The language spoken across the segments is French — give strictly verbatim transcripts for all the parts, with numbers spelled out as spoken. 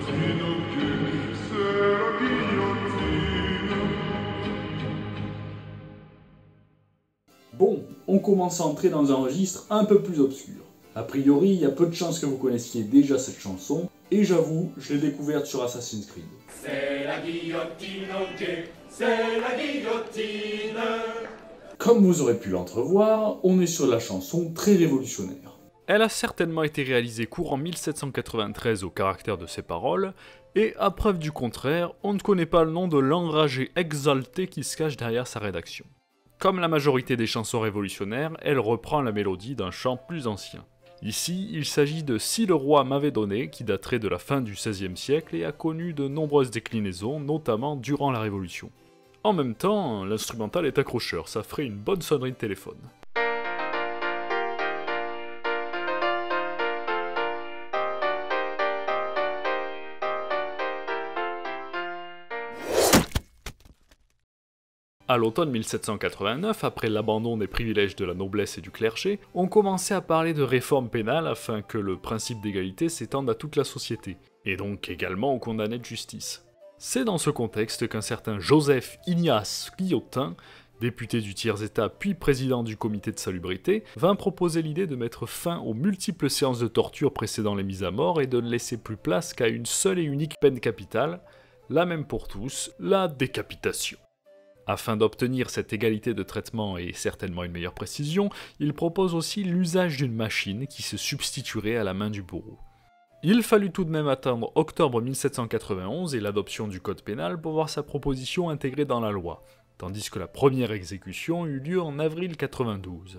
Bon, on commence à entrer dans un registre un peu plus obscur. A priori, il y a peu de chances que vous connaissiez déjà cette chanson, et j'avoue, je l'ai découverte sur Assassin's Creed. C'est la guillotine, ok, c'est la guillotine. Comme vous aurez pu l'entrevoir, on est sur la chanson très révolutionnaire. Elle a certainement été réalisée courant mille sept cent quatre-vingt-treize au caractère de ses paroles, et à preuve du contraire, on ne connaît pas le nom de l'enragé exalté qui se cache derrière sa rédaction. Comme la majorité des chansons révolutionnaires, elle reprend la mélodie d'un chant plus ancien. Ici, il s'agit de « Si le roi m'avait donné » qui daterait de la fin du seizième siècle et a connu de nombreuses déclinaisons, notamment durant la Révolution. En même temps, l'instrumental est accrocheur, ça ferait une bonne sonnerie de téléphone. À l'automne mille sept cent quatre-vingt-neuf, après l'abandon des privilèges de la noblesse et du clergé, on commençait à parler de réforme pénale afin que le principe d'égalité s'étende à toute la société, et donc également aux condamnés de justice. C'est dans ce contexte qu'un certain Joseph Ignace Guillotin, député du tiers-état puis président du comité de salubrité, vint proposer l'idée de mettre fin aux multiples séances de torture précédant les mises à mort et de ne laisser plus place qu'à une seule et unique peine capitale, la même pour tous, la décapitation. Afin d'obtenir cette égalité de traitement et certainement une meilleure précision, il propose aussi l'usage d'une machine qui se substituerait à la main du bourreau. Il fallut tout de même attendre octobre mille sept cent quatre-vingt-onze et l'adoption du code pénal pour voir sa proposition intégrée dans la loi, tandis que la première exécution eut lieu en avril quatre-vingt-douze.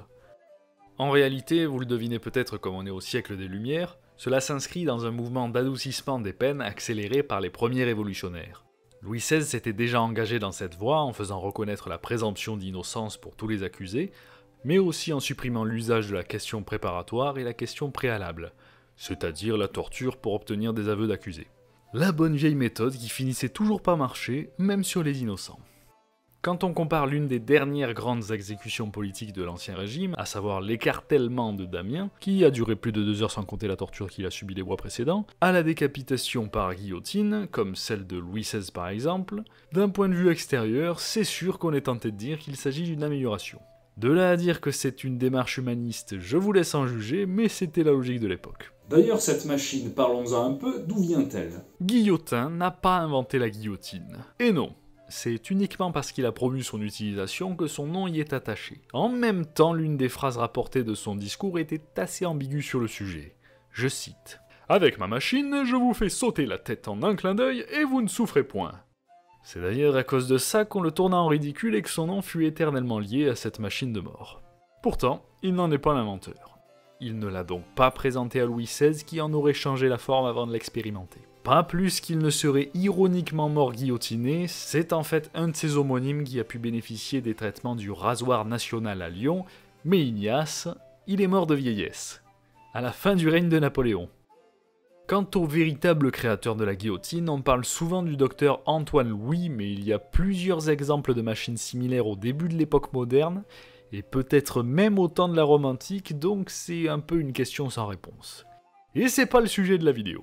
En réalité, vous le devinez peut-être comme on est au siècle des Lumières, cela s'inscrit dans un mouvement d'adoucissement des peines accéléré par les premiers révolutionnaires. Louis seize s'était déjà engagé dans cette voie en faisant reconnaître la présomption d'innocence pour tous les accusés, mais aussi en supprimant l'usage de la question préparatoire et la question préalable, c'est-à-dire la torture pour obtenir des aveux d'accusés. La bonne vieille méthode qui finissait toujours par marcher, même sur les innocents. Quand on compare l'une des dernières grandes exécutions politiques de l'Ancien Régime, à savoir l'écartèlement de Damiens, qui a duré plus de deux heures sans compter la torture qu'il a subie les mois précédents, à la décapitation par guillotine, comme celle de Louis seize par exemple, d'un point de vue extérieur, c'est sûr qu'on est tenté de dire qu'il s'agit d'une amélioration. De là à dire que c'est une démarche humaniste, je vous laisse en juger, mais c'était la logique de l'époque. D'ailleurs, cette machine, parlons-en un peu, d'où vient-elle? Guillotin n'a pas inventé la guillotine. Et non. C'est uniquement parce qu'il a promu son utilisation que son nom y est attaché. En même temps, l'une des phrases rapportées de son discours était assez ambiguë sur le sujet. Je cite « Avec ma machine, je vous fais sauter la tête en un clin d'œil et vous ne souffrez point. » C'est d'ailleurs à cause de ça qu'on le tourna en ridicule et que son nom fut éternellement lié à cette machine de mort. Pourtant, il n'en est pas l'inventeur. Il ne l'a donc pas présenté à Louis seize qui en aurait changé la forme avant de l'expérimenter. Pas plus qu'il ne serait ironiquement mort guillotiné, c'est en fait un de ses homonymes qui a pu bénéficier des traitements du rasoir national à Lyon, mais Ignace, il est mort de vieillesse, à la fin du règne de Napoléon. Quant au véritable créateur de la guillotine, on parle souvent du docteur Antoine Louis, mais il y a plusieurs exemples de machines similaires au début de l'époque moderne, et peut-être même au temps de la Rome antique, donc c'est un peu une question sans réponse. Et c'est pas le sujet de la vidéo.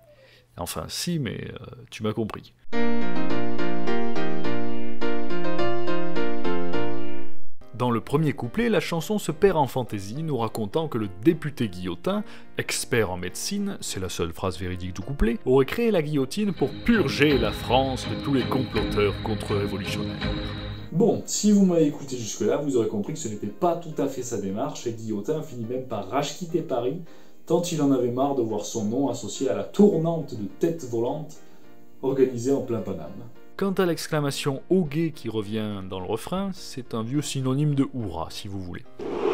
Enfin si, mais euh, tu m'as compris. Dans le premier couplet, la chanson se perd en fantaisie, nous racontant que le député Guillotin, expert en médecine, c'est la seule phrase véridique du couplet, aurait créé la guillotine pour purger la France de tous les comploteurs contre-révolutionnaires. Bon, si vous m'avez écouté jusque-là, vous aurez compris que ce n'était pas tout à fait sa démarche, et Guillotin finit même par rage-quitter Paris, tant il en avait marre de voir son nom associé à la tournante de tête volante organisée en plein Paname. Quant à l'exclamation « au guet » qui revient dans le refrain, c'est un vieux synonyme de « hurrah » si vous voulez.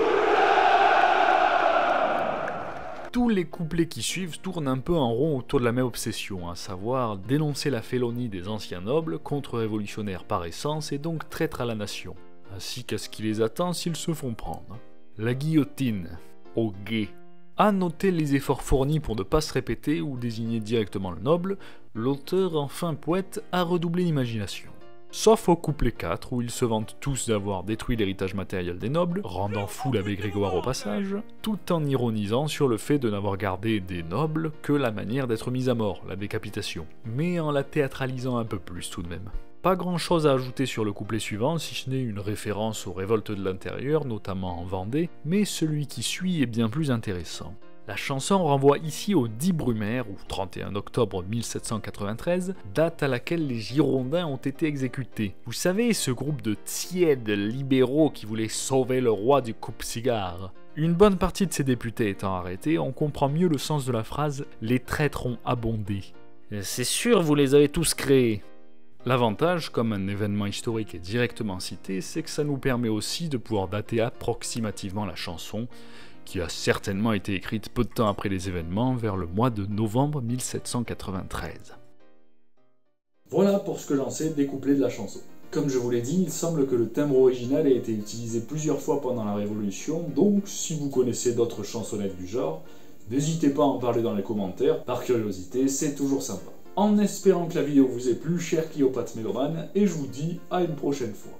Tous les couplets qui suivent tournent un peu en rond autour de la même obsession, à savoir dénoncer la félonie des anciens nobles, contre-révolutionnaires par essence et donc traîtres à la nation, ainsi qu'à ce qui les attend s'ils se font prendre. La guillotine, au guet. À noter les efforts fournis pour ne pas se répéter ou désigner directement le noble, l'auteur, enfin poète, a redoublé l'imagination. Sauf au couplet quatre, où ils se vantent tous d'avoir détruit l'héritage matériel des nobles, rendant fou l'abbé Grégoire au passage, tout en ironisant sur le fait de n'avoir gardé des nobles que la manière d'être mis à mort, la décapitation, mais en la théâtralisant un peu plus tout de même. Pas grand chose à ajouter sur le couplet suivant, si ce n'est une référence aux révoltes de l'intérieur, notamment en Vendée, mais celui qui suit est bien plus intéressant. La chanson renvoie ici au dix Brumaire, ou trente et un octobre mille sept cent quatre-vingt-treize, date à laquelle les Girondins ont été exécutés. Vous savez, ce groupe de tièdes libéraux qui voulait sauver le roi du coupe-cigare. Une bonne partie de ces députés étant arrêtés, on comprend mieux le sens de la phrase « les traîtres ont abondé ». C'est sûr, vous les avez tous créés. L'avantage, comme un événement historique est directement cité, c'est que ça nous permet aussi de pouvoir dater approximativement la chanson, qui a certainement été écrite peu de temps après les événements, vers le mois de novembre mille sept cent quatre-vingt-treize. Voilà pour ce que j'en sais des couplets de la chanson. Comme je vous l'ai dit, il semble que le timbre original ait été utilisé plusieurs fois pendant la Révolution, donc si vous connaissez d'autres chansonnettes du genre, n'hésitez pas à en parler dans les commentaires, par curiosité, c'est toujours sympa. En espérant que la vidéo vous ait plu, cher Cléopâtre Mélomane, et je vous dis à une prochaine fois.